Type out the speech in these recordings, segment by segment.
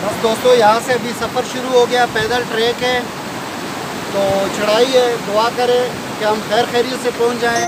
बस दोस्तों यहाँ से अभी सफ़र शुरू हो गया। पैदल ट्रैक है तो चढ़ाई है। दुआ करें कि हम खैर खैरियत से पहुँच जाएं।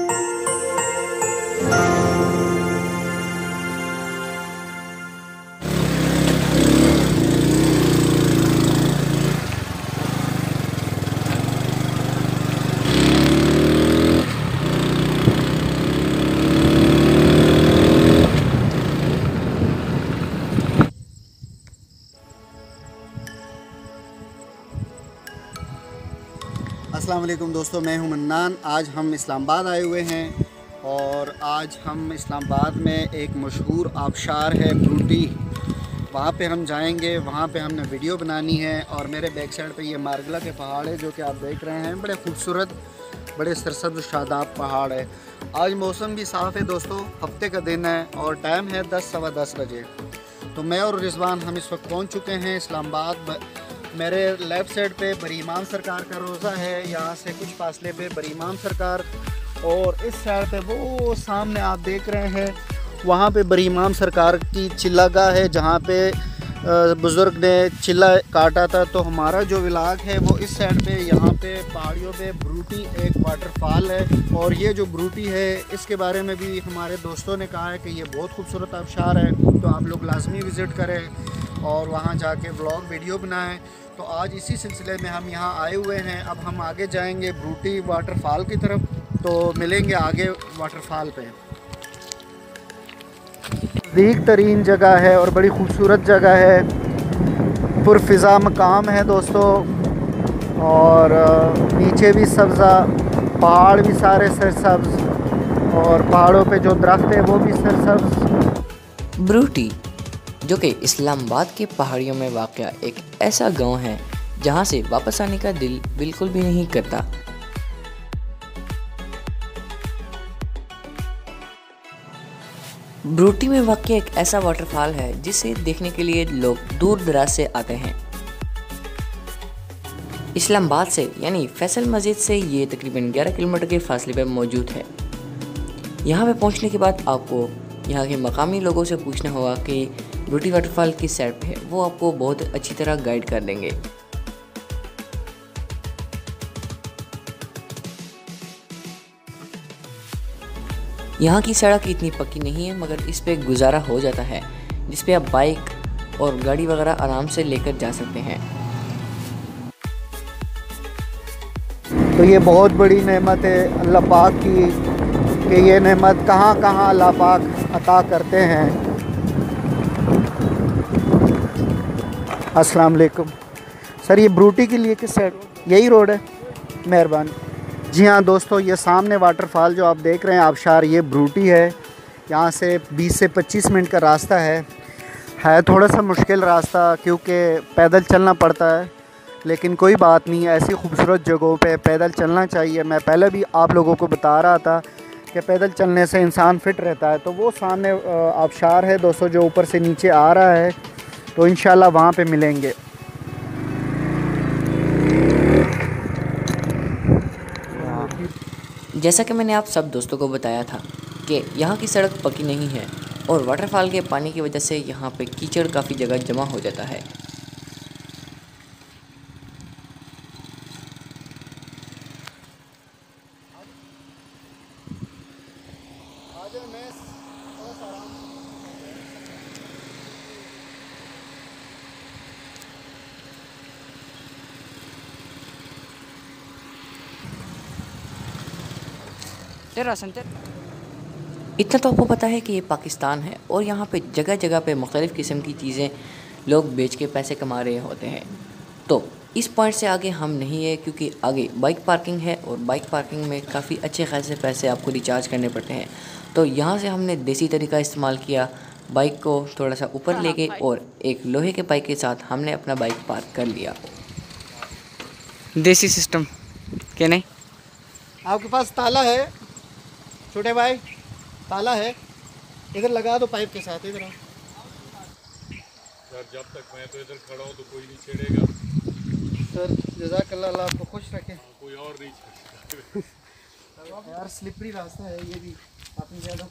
अस्सलाम वालेकुम दोस्तों, मैं हूं मन्नान। आज हम इस्लामाबाद आए हुए हैं और आज हम इस्लामाबाद में एक मशहूर आबशार है ब्रूटी, वहाँ पे हम जाएंगे। वहाँ पे हमने वीडियो बनानी है और मेरे बैक साइड पे ये मार्गला के पहाड़ है जो कि आप देख रहे हैं। बड़े खूबसूरत, बड़े सरसब्ज़ शादाब पहाड़ है। आज मौसम भी साफ़ है दोस्तों, हफ्ते का दिन है और टाइम है 10 सवा 10 बजे। तो मैं और रिजवान हम इस वक्त पहुँच चुके हैं इस्लामाबाद। मेरे लेफ़्ट साइड पे बरी इमाम सरकार का रोज़ा है, यहाँ से कुछ फासले पे बरी इमाम सरकार, और इस साइड पे वो सामने आप देख रहे हैं वहाँ पे बरी इमाम सरकार की चिल्लागाह है जहाँ पे बुज़ुर्ग ने चिल्ला काटा था। तो हमारा जो इलाक है वो इस साइड पे, यहाँ पे पहाड़ियों पे ब्रूटी एक वाटरफॉल है। और ये जो ब्रूटी है इसके बारे में भी हमारे दोस्तों ने कहा है कि ये बहुत खूबसूरत आबशार है, तो आप लोग लाजमी विज़िट करें और वहाँ जाके व्लॉग वीडियो बनाएं। तो आज इसी सिलसिले में हम यहाँ आए हुए हैं। अब हम आगे जाएंगे ब्रूटी वाटरफॉल की तरफ, तो मिलेंगे आगे वाटरफॉल पे। नज़दीक तरीन जगह है और बड़ी खूबसूरत जगह है, पुरफ़िज़ा मकाम है दोस्तों। और नीचे भी सब्ज़ा, पहाड़ भी सारे सरसब्ज़ और पहाड़ों पे जो दरख्त है वो भी सरसब्ज़। ब्रूटी जो कि इस्लामाबाद के पहाड़ियों में वाक़या एक ऐसा गांव है जहां से वापस आने का दिल बिल्कुल भी नहीं करता। ब्रूटी में वाक़या एक ऐसा वाटरफॉल है जिसे देखने के लिए लोग दूर दराज से आते हैं। इस्लामाबाद से यानी फैसल मस्जिद से ये तकरीबन 11 किलोमीटर के फासले पर मौजूद है। यहाँ पे पहुँचने के बाद आपको यहाँ के मकामी लोगों से पूछना होगा कि ब्रूटी वाटरफॉल किस साइड पे है, वो आपको बहुत अच्छी तरह गाइड कर देंगे। यहाँ की सड़क इतनी पक्की नहीं है मगर इस पे गुजारा हो जाता है, जिस पे आप बाइक और गाड़ी वगैरह आराम से लेकर जा सकते हैं। तो ये बहुत बड़ी नेमत है अल्लाह पाक की कि ये नेमत कहाँ कहाँ अल्लाह पाक अता करते हैं। अस्सलाम वालेकुम सर, ये ब्रूटी के लिए किस साइड? यही रोड है, मेहरबानी। जी हाँ दोस्तों, ये सामने वाटरफॉल जो आप देख रहे हैं आबशार, ये ब्रूटी है। यहाँ से 20 से 25 मिनट का रास्ता है थोड़ा सा मुश्किल रास्ता क्योंकि पैदल चलना पड़ता है, लेकिन कोई बात नहीं, ऐसी खूबसूरत जगहों पे पैदल चलना चाहिए। मैं पहले भी आप लोगों को बता रहा था कि पैदल चलने से इंसान फ़िट रहता है। तो वो सामने आबशार है दोस्तों जो ऊपर से नीचे आ रहा है, तो इंशाल्लाह वहाँ पे मिलेंगे। जैसा कि मैंने आप सब दोस्तों को बताया था कि यहाँ की सड़क पक्की नहीं है और वाटरफॉल के पानी की वजह से यहाँ पे कीचड़ काफ़ी जगह जमा हो जाता है। इतना तो आपको पता है कि ये पाकिस्तान है और यहाँ पे जगह जगह पे मुख्तलिफ़ किस्म की चीज़ें लोग बेच के पैसे कमा रहे होते हैं। तो इस पॉइंट से आगे हम नहीं है क्योंकि आगे बाइक पार्किंग है और बाइक पार्किंग में काफ़ी अच्छे खासे पैसे आपको रिचार्ज करने पड़ते हैं। तो यहाँ से हमने देसी तरीका इस्तेमाल किया, बाइक को थोड़ा सा ऊपर ले गए और एक लोहे के पाइप के साथ हमने अपना बाइक पार्क कर लिया। देसी सिस्टम क्या नहीं? आपके पास ताला है छोटे भाई? ताला है, इधर लगा दो पाइप के साथ। इधर सर, जब तक मैं तो इधर खड़ा हूँ तो कोई नहीं छेड़ेगा सर। जज़ाकल्लाह, अल्लाह आपको खुश रखे। कोई और नहीं छेड़ेगा। यार स्लिपरी रास्ता है ये भी, आपने ज़्यादा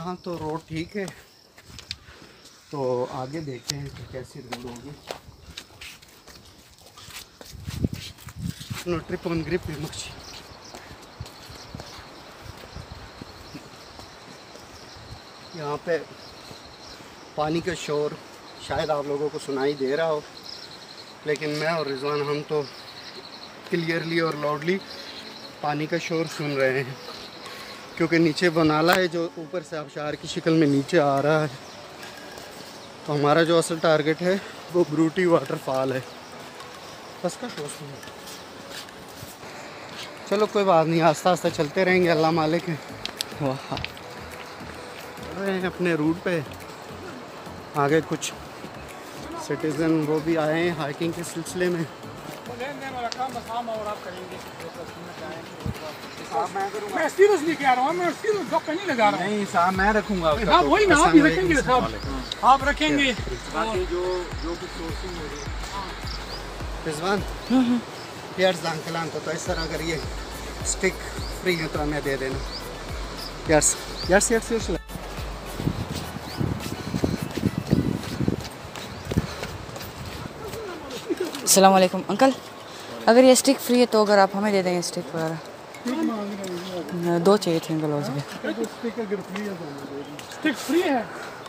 यहाँ तो रोड ठीक है, तो आगे देखते हैं कि कैसी रोड होगी। नो ट्रिप ऑन ग्रिप मच्छी। यहाँ पे पानी का शोर शायद आप लोगों को सुनाई दे रहा हो, लेकिन मैं और रिजवान हम तो क्लियरली और लाउडली पानी का शोर सुन रहे हैं, क्योंकि नीचे बनाला है जो ऊपर से आबशार की शक्ल में नीचे आ रहा है। तो हमारा जो असल टारगेट है वो ब्रूटी वाटरफॉल है। बस का शोर सुनो। चलो कोई बात नहीं, आस्ता आस्ता चलते रहेंगे, अल्लाह मालिक है। वाह, चल रहे हैं अपने रूट पे। आगे कुछ सिटीज़न वो भी आए हैं हाइकिंग के सिलसिले में। मैं सीरियसली कह रहा हूँ, मैं सीरियस धक्का नहीं लगा रहा हूँ। नहीं साहब, मैं रखूंगा उसका। हाँ वही ना, आप ही रखेंगे साहब, आप रखेंगे। बाकी जो कुछ सोर्सिंग हो रही है। रिजवान यार अंकल तो इस तरह अगर ये स्टिक फ्री है तो हमें दे देना यार। यार अस्सलाम वालेकुम अंकल, अगर ये स्टिक फ्री है तो अगर आप हमें दे देंगे स्टिक वगैरह। 2 चाहिए थे अंकल और स्टिक फ्री है,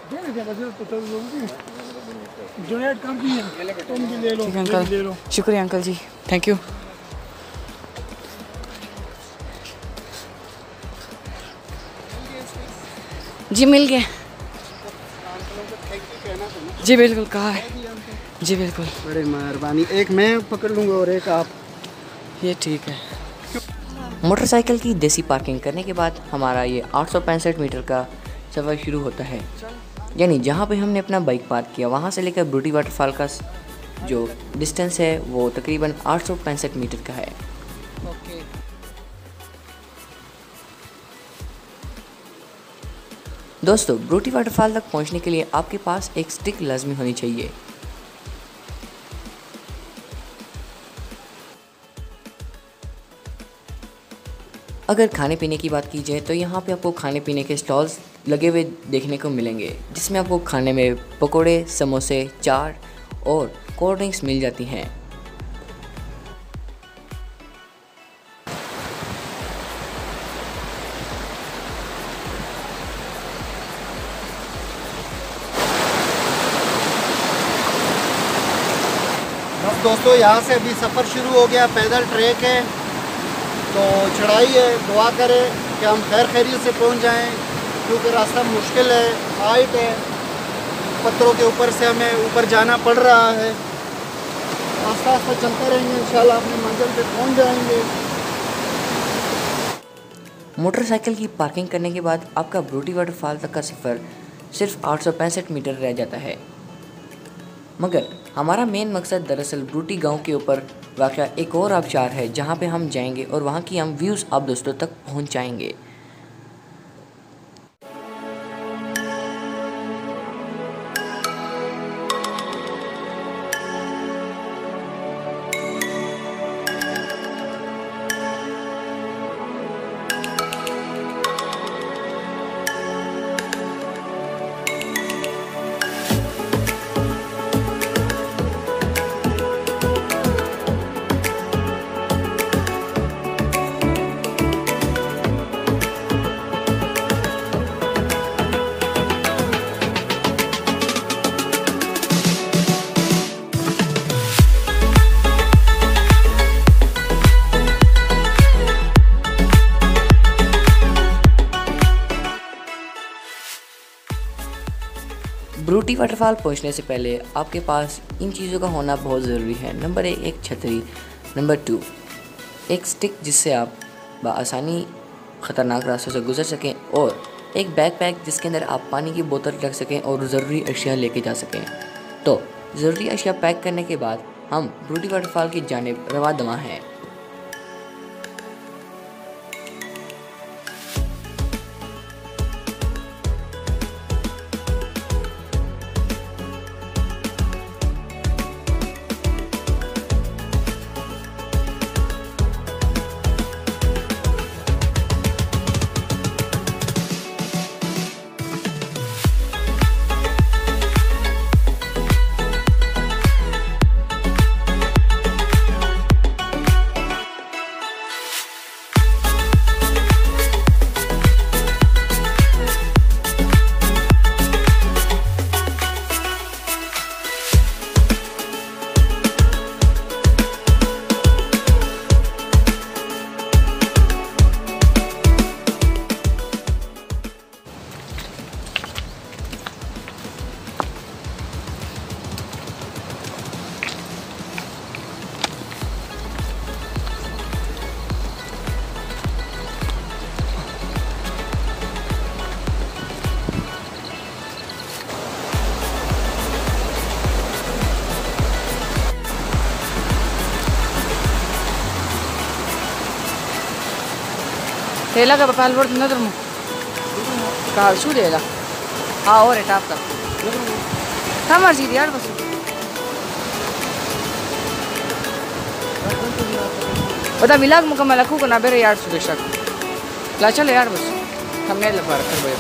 डोनेट कर दिए, तुम भी ले लो। ठीक है अंकल, शुक्रिया अंकल जी, थैंक यू। जी मिल गए। जी बिल्कुल, कहा है जी बिल्कुल। बड़ी मेहरबानी, एक मैं पकड़ लूँगा और एक आप। ये ठीक है। मोटरसाइकिल की देसी पार्किंग करने के बाद हमारा ये 865 मीटर का सफ़र शुरू होता है। यानी जहाँ पे हमने अपना बाइक पार्क किया वहाँ से लेकर ब्रूटी वाटरफॉल का जो डिस्टेंस है वो तकरीबन 865 मीटर का है। दोस्तों, ब्रूटी वाटरफॉल तक पहुँचने के लिए आपके पास एक स्टिक लाजमी होनी चाहिए। अगर खाने पीने की बात की जाए तो यहाँ पे आपको खाने पीने के स्टॉल्स लगे हुए देखने को मिलेंगे, जिसमें आपको खाने में पकोड़े, समोसे, चाट और कोल्ड ड्रिंक्स मिल जाती हैं। बस दोस्तों, यहाँ से अभी सफ़र शुरू हो गया। पैदल ट्रैक है तो चढ़ाई है। दुआ करें कि हम खैर खैरियत से पहुँच जाएं, क्योंकि रास्ता मुश्किल है, हाइट है, पत्थरों के ऊपर से हमें ऊपर जाना पड़ रहा है। आस्ता आस्ता चलते रहेंगे, इंशाल्लाह अपनी मंजिल पे पहुँच जाएंगे। मोटरसाइकिल की पार्किंग करने के बाद आपका ब्रूटी वाटरफॉल तक का सफ़र सिर्फ 865 मीटर रह जाता है। मगर हमारा मेन मकसद दरअसल ब्रूटी गांव के ऊपर वाक़या एक और आबशार है, जहां पे हम जाएंगे और वहां की हम व्यूज़ आप दोस्तों तक पहुंचाएंगे। ब्रूटी वाटरफॉल पहुंचने से पहले आपके पास इन चीज़ों का होना बहुत ज़रूरी है। नंबर 1 एक छतरी, नंबर 2 एक स्टिक जिससे आप बआसानी ख़तरनाक रास्तों से गुजर सकें, और एक बैकपैक जिसके अंदर आप पानी की बोतल रख सकें और ज़रूरी अशिया लेके जा सकें। तो ज़रूरी अशिया पैक करने के बाद हम ब्रूटी वाटरफॉल की जानिब रवा दवा हैं। Dela ka papal bord na drum. Ka su dela. Ha ore tap tap. Tamar ji yaar bas. बता मिलाग मुकम्मल रखू को ना बेरे यार सुबह शक ला चले यार बस हमने लगा कर भाई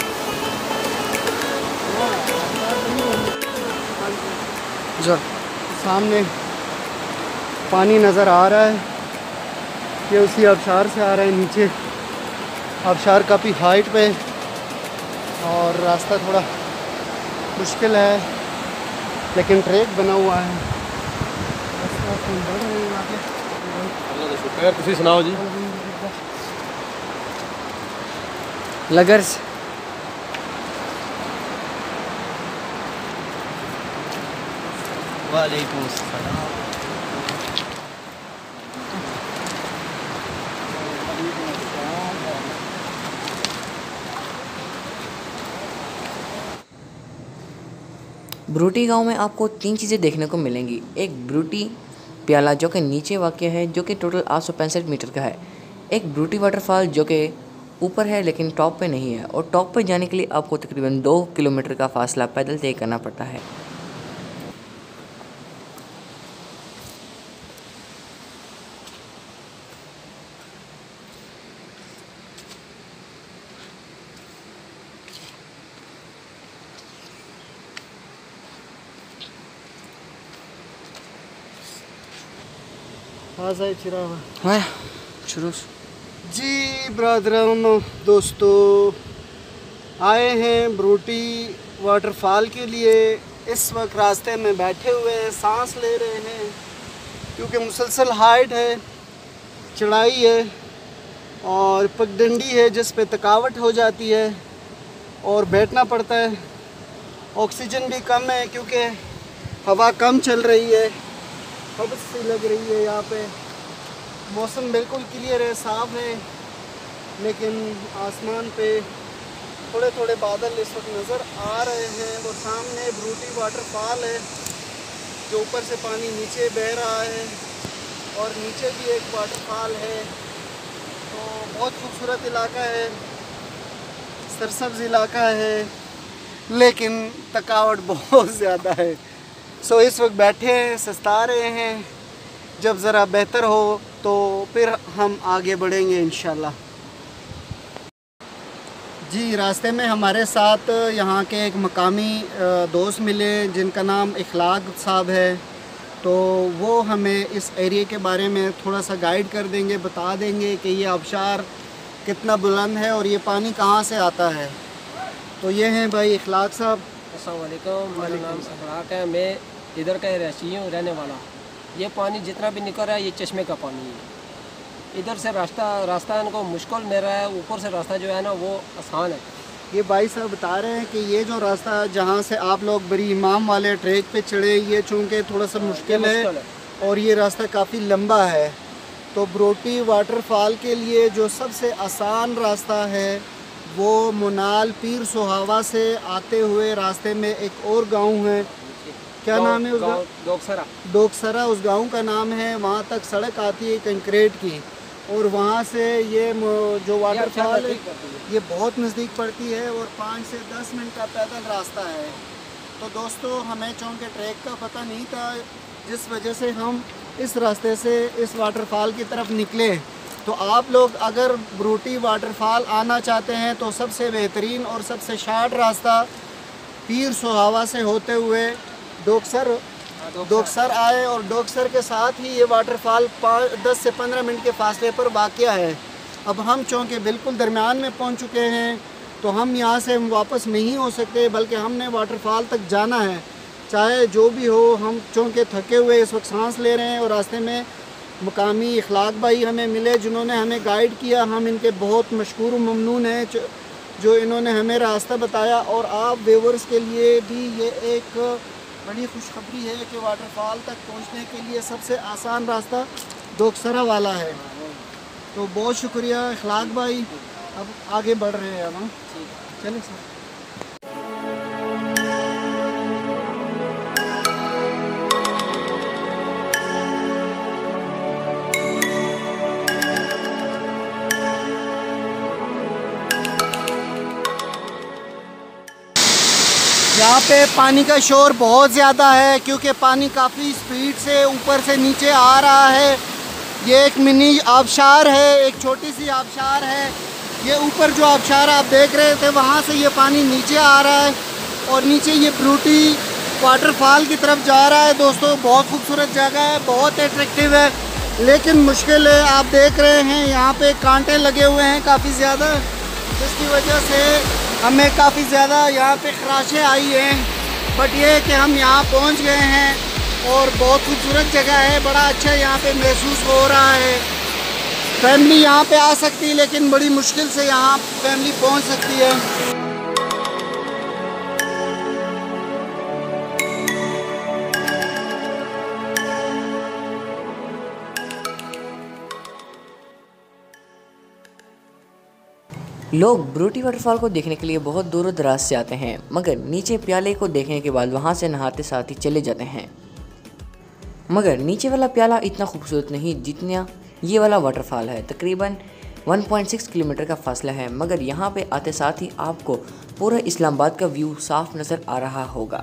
जो सामने पानी नज़र आ रहा है ये उसी आबशार से आ रहा है नीचे आबशार काफ़ी हाइट पे और रास्ता थोड़ा मुश्किल है लेकिन ट्रैक बना हुआ है रास्ता हम बढ़ रहे हैं आगे यार तुसी सुनाओ जी लगर्स वालेकुम अस्सलाम ब्रूटी गांव में आपको 3 चीज़ें देखने को मिलेंगी। एक ब्रूटी प्याला जो कि नीचे वाक़ है, जो कि टोटल 865 मीटर का है। एक ब्रूटी वाटरफॉल जो कि ऊपर है लेकिन टॉप पे नहीं है, और टॉप पे जाने के लिए आपको तकरीबन 2 किलोमीटर का फासला पैदल तय करना पड़ता है। वाह शुरू जी ब्रदरों दोस्तों आए हैं ब्रूटी वाटरफॉल के लिए। इस वक्त रास्ते में बैठे हुए हैं, सांस ले रहे हैं क्योंकि मुसलसल हाइट है, चढ़ाई है और पगडंडी है जिस पे थकावट हो जाती है और बैठना पड़ता है। ऑक्सीजन भी कम है क्योंकि हवा कम चल रही है, हबस सी लग रही है। यहाँ पे मौसम बिल्कुल क्लियर है, साफ़ है, लेकिन आसमान पे थोड़े थोड़े बादल इस वक्त नज़र आ रहे हैं। वो सामने ब्रूटी वाटरफॉल है जो ऊपर से पानी नीचे बह रहा है और नीचे भी एक वाटरफॉल है। तो बहुत खूबसूरत इलाका है, सरसब्ज इलाका है, लेकिन थकावट बहुत ज़्यादा है। सो इस वक्त बैठे हैं, सस्ता रहे हैं। जब ज़रा बेहतर हो तो फिर हम आगे बढ़ेंगे इंशाल्लाह। जी रास्ते में हमारे साथ यहाँ के एक मकामी दोस्त मिले जिनका नाम इखलाक साहब है। तो वो हमें इस एरिया के बारे में थोड़ा सा गाइड कर देंगे, बता देंगे कि ये आबशार कितना बुलंद है और ये पानी कहाँ से आता है। तो ये हैं भाई इखलाक साहब। अस्सलाम वालेकुम, मेरा नाम सफराक है, मैं इधर का रहशी हूँ, रहने वाला। ये पानी जितना भी निकल रहा है ये चश्मे का पानी है। इधर से रास्ता इनको मुश्किल मिल रहा है, ऊपर से रास्ता जो है ना वो आसान है। ये भाई साहब बता रहे हैं कि ये जो रास्ता जहाँ से आप लोग बड़ी इमाम वाले ट्रैक पे चढ़े, ये चूँकि थोड़ा सा मुश्किल है और ये रास्ता काफ़ी लंबा है। तो ब्रूटी वाटरफॉल के लिए जो सबसे आसान रास्ता है वो मुनाल पीर सुहावा से आते हुए रास्ते में एक और गांव है, क्या नाम है उस गाँव? डोकसरा। डोकसरा उस गांव का नाम है। वहाँ तक सड़क आती है कंक्रीट की और वहाँ से ये जो वाटरफॉल है ये बहुत नज़दीक पड़ती है और 5 से 10 मिनट का पैदल रास्ता है। तो दोस्तों हमें चूँकि ट्रैक का पता नहीं था, जिस वजह से हम इस रास्ते से इस वाटरफॉल की तरफ निकले। तो आप लोग अगर ब्रूटी वाटरफॉल आना चाहते हैं तो सबसे बेहतरीन और सबसे शार्ट रास्ता पीर सुहावा से होते हुए डोकसर आए और डोकसर के साथ ही ये वाटरफॉल 10 से 15 मिनट के फासले पर वाक़या है। अब हम चूँकि बिल्कुल दरमियान में पहुँच चुके हैं तो हम यहाँ से वापस नहीं हो सकते, बल्कि हमने वाटरफॉल तक जाना है चाहे जो भी हो। हम चूँकि थके हुए इस वक्त सांस ले रहे हैं और रास्ते में मुकामी इखलाक भाई हमें मिले जिन्होंने हमें गाइड किया। हम इनके बहुत मशकूर व ममनून हैं जो इन्होंने हमें रास्ता बताया। और आप व्यूवर्स के लिए भी ये एक बड़ी खुशखबरी है कि वाटरफॉल तक पहुंचने के लिए सबसे आसान रास्ता डोकसरा वाला है। तो बहुत शुक्रिया इखलाक भाई। अब आगे बढ़ रहे हैं हम। चलिए सर। यहाँ पे पानी का शोर बहुत ज़्यादा है क्योंकि पानी काफ़ी स्पीड से ऊपर से नीचे आ रहा है। ये एक मिनी आबशार है, एक छोटी सी आबशार है। ये ऊपर जो आबशार आप देख रहे थे वहाँ से ये पानी नीचे आ रहा है और नीचे ये ब्रूटी वाटरफॉल की तरफ जा रहा है। दोस्तों बहुत खूबसूरत जगह है, बहुत अट्रैक्टिव है, लेकिन मुश्किल है। आप देख रहे हैं यहाँ पे कांटे लगे हुए हैं काफ़ी ज़्यादा, जिसकी वजह से हमें काफ़ी ज़्यादा यहाँ पे खराशें आई हैं। बट ये है कि हम यहाँ पहुँच गए हैं और बहुत खूबसूरत जगह है, बड़ा अच्छा यहाँ पे महसूस हो रहा है। फैमिली यहाँ पे आ सकती है लेकिन बड़ी मुश्किल से यहाँ फैमिली पहुँच सकती है। लोग ब्रूटी वाटरफॉल को देखने के लिए बहुत दूर दराज से आते हैं, मगर नीचे प्याले को देखने के बाद वहाँ से नहाते साथ ही चले जाते हैं। मगर नीचे वाला प्याला इतना खूबसूरत नहीं जितना ये वाला वाटरफॉल है। तकरीबन 1.6 किलोमीटर का फासला है, मगर यहाँ पे आते साथ ही आपको पूरा इस्लामाबाद का व्यू साफ नज़र आ रहा होगा।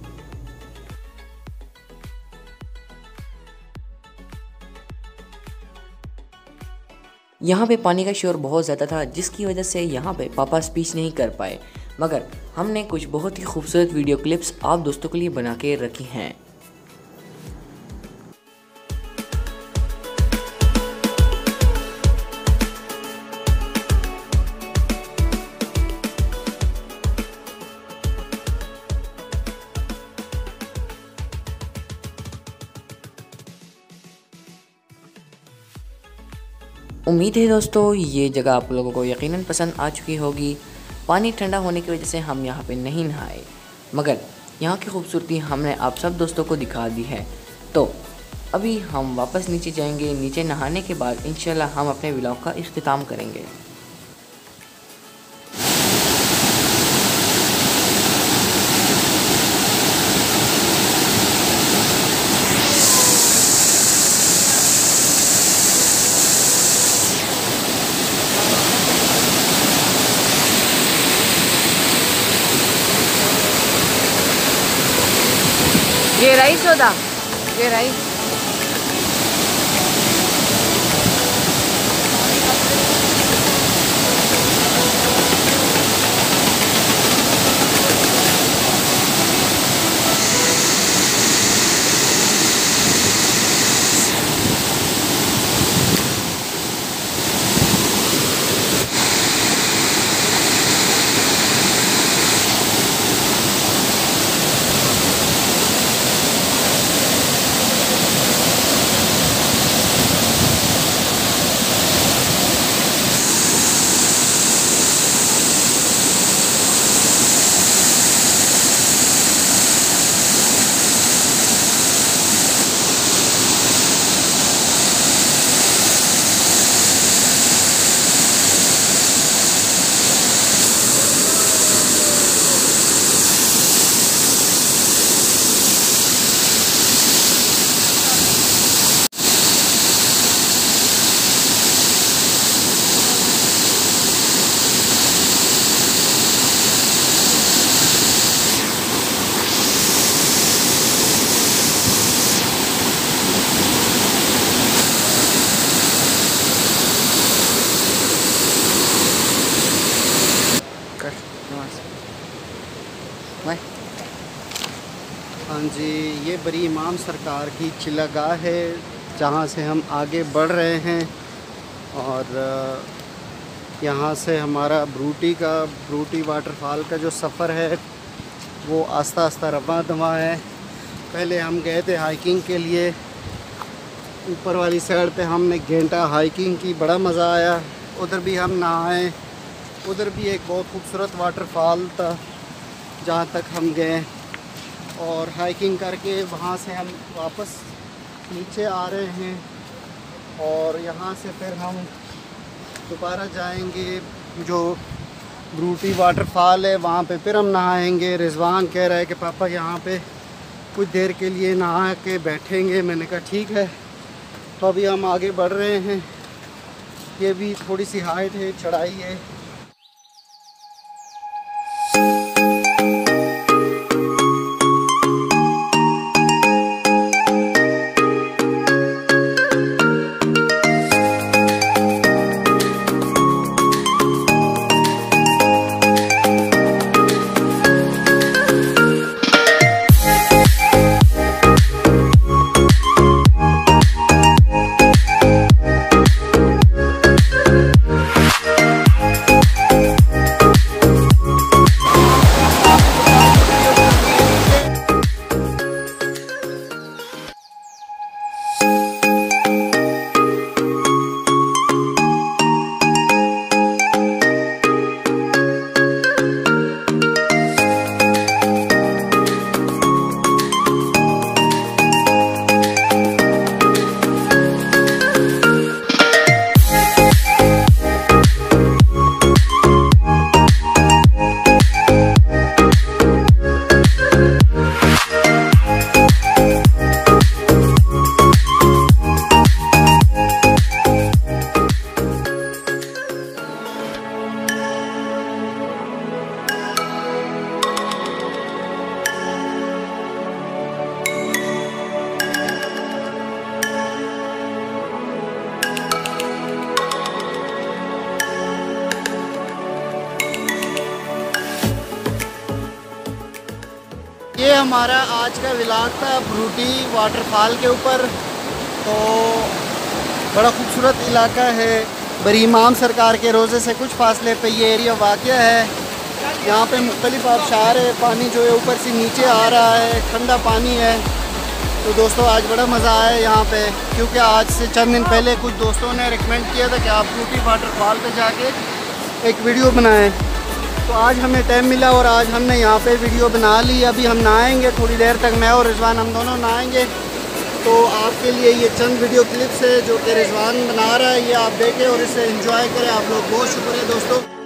यहाँ पे पानी का शोर बहुत ज़्यादा था, जिसकी वजह से यहाँ पे पापा स्पीच नहीं कर पाए, मगर हमने कुछ बहुत ही खूबसूरत वीडियो क्लिप्स आप दोस्तों के लिए बना के रखी हैं। उम्मीद है दोस्तों ये जगह आप लोगों को यकीनन पसंद आ चुकी होगी। पानी ठंडा होने की वजह से हम यहाँ पे नहीं नहाए, मगर यहाँ की खूबसूरती हमने आप सब दोस्तों को दिखा दी है। तो अभी हम वापस नीचे जाएंगे। नीचे नहाने के बाद इंशाल्लाह हम अपने व्लॉग का इख्तिताम करेंगे। ये राइस होता, ये राइस। हाँ जी, ये बड़ी इमाम सरकार की चिल्लागाह है जहाँ से हम आगे बढ़ रहे हैं और यहाँ से हमारा ब्रूटी वाटरफॉल का जो सफ़र है वो आस्ता आस्ता रवा दवा है। पहले हम गए थे हाइकिंग के लिए, ऊपर वाली साइड पे हमने घंटा हाइकिंग की, बड़ा मज़ा आया। उधर भी हम नहाए, उधर भी एक बहुत खूबसूरत वाटरफॉल था जहाँ तक हम गए और हाइकिंग करके वहाँ से हम वापस नीचे आ रहे हैं और यहाँ से फिर हम दोबारा जाएंगे जो ब्रूटी वाटरफॉल है वहाँ पे, फिर हम नहाएंगे। रिजवान कह रहा है कि पापा यहाँ पे कुछ देर के लिए नहा के बैठेंगे। मैंने कहा ठीक है। तो अभी हम आगे बढ़ रहे हैं। ये भी थोड़ी सी हाइट है, चढ़ाई है। हमारा आज का व्लॉग था ब्रूटी वाटरफॉल के ऊपर। तो बड़ा खूबसूरत इलाका है। बरी इमाम सरकार के रोज़े से कुछ फासले पे ये एरिया वाक़ है। यहाँ पे मुख्तलिफ आबशार है, पानी जो है ऊपर से नीचे आ रहा है, ठंडा पानी है। तो दोस्तों आज बड़ा मज़ा आया यहाँ पे, क्योंकि आज से चंद दिन पहले कुछ दोस्तों ने रिकमेंड किया था कि आप ब्रूटी वाटरफॉल पे जाके एक वीडियो बनाएं। तो आज हमें टाइम मिला और आज हमने यहाँ पे वीडियो बना ली। अभी हम नहाएंगे थोड़ी देर तक, मैं और रिजवान हम दोनों नहाएंगे। तो आपके लिए ये चंद वीडियो क्लिप्स है जो कि रिजवान बना रहा है, ये आप देखें और इसे एंजॉय करें। आप लोग बहुत शुक्रिया दोस्तों।